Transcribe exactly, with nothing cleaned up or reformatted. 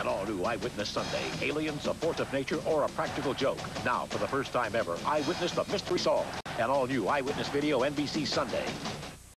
An all-new Eyewitness Sunday. Aliens, a force of nature, or a practical joke? Now, for the first time ever, Eyewitness the Mystery Solved. An all-new Eyewitness Video N B C Sunday.